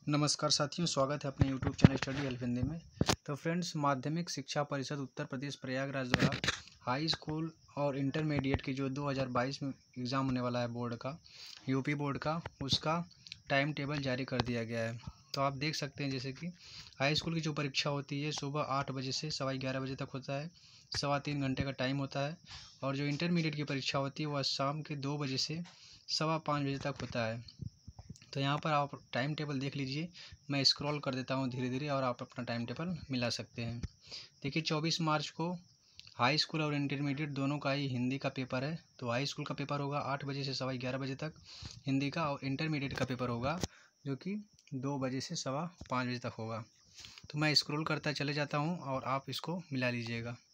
नमस्कार साथियों, स्वागत है अपने YouTube channel study help Hindi में। तो फ्रेंड्स, माध्यमिक शिक्षा परिषद उत्तर प्रदेश प्रयागराज द्वारा हाई स्कूल और इंटरमीडिएट की जो 2022 में एग्ज़ाम होने वाला है बोर्ड का, यूपी बोर्ड का, उसका टाइम टेबल जारी कर दिया गया है। तो आप देख सकते हैं जैसे कि हाई स्कूल की जो परीक्षा होती है सुबह 8 बजे से 11:15 बजे तक होता है, 3.25 घंटे का टाइम होता है। और जो इंटरमीडिएट की परीक्षा होती है वह शाम के 2 बजे से 5:15 बजे तक होता है। तो यहाँ पर आप टाइम टेबल देख लीजिए, मैं स्क्रॉल कर देता हूँ धीरे धीरे और आप अपना टाइम टेबल मिला सकते हैं। देखिए 24 मार्च को हाई स्कूल और इंटरमीडिएट दोनों का ही हिंदी का पेपर है। तो हाई स्कूल का पेपर होगा 8 बजे से 11:15 बजे तक हिंदी का, और इंटरमीडिएट का पेपर होगा जो कि 2 बजे से 5:15 बजे तक होगा। तो मैं स्क्रॉल करता चले जाता हूँ और आप इसको मिला लीजिएगा।